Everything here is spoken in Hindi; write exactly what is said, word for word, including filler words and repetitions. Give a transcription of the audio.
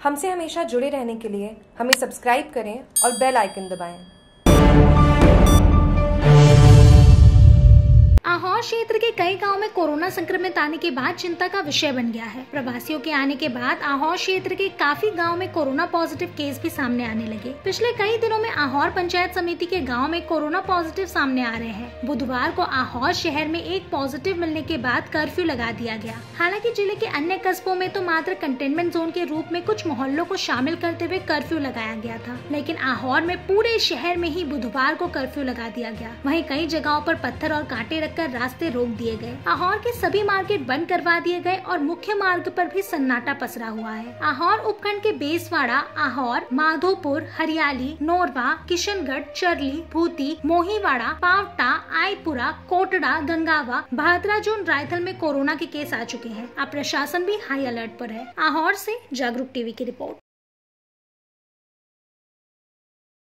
हमसे हमेशा जुड़े रहने के लिए हमें सब्सक्राइब करें और बेल आइकन दबाएं। आहोर क्षेत्र के कई गांव में कोरोना संक्रमित आने के बाद चिंता का विषय बन गया है। प्रवासियों के आने के बाद आहोर क्षेत्र के काफी गांव में कोरोना पॉजिटिव केस भी सामने आने लगे। पिछले कई दिनों में आहोर पंचायत समिति के गांव में कोरोना पॉजिटिव सामने आ रहे हैं। बुधवार को आहोर शहर में एक पॉजिटिव मिलने के बाद कर्फ्यू लगा दिया गया। हालांकि जिले के अन्य कस्बों में तो मात्र कंटेनमेंट जोन के रूप में कुछ मोहल्लों को शामिल करते हुए कर्फ्यू लगाया गया था, लेकिन आहोर में पूरे शहर में ही बुधवार को कर्फ्यू लगा दिया गया। वहीं कई जगहों पर पत्थर और कांटे रखकर रास्ते रोक दिए गए। आहोर के सभी मार्केट बंद करवा दिए गए और मुख्य मार्ग पर भी सन्नाटा पसरा हुआ है। आहोर उपखंड के बेसवाड़ा, आहोर, माधोपुर, हरियाली, नोरवा, किशनगढ़, चरली, भूती, मोहीवाड़ा, पावटा, आईपुरा, कोटड़ा, गंगावा, भादरा जोन रायथल में कोरोना के केस आ चुके हैं। अब प्रशासन भी हाई अलर्ट पर है। आहोर से जागरूक टीवी की रिपोर्ट।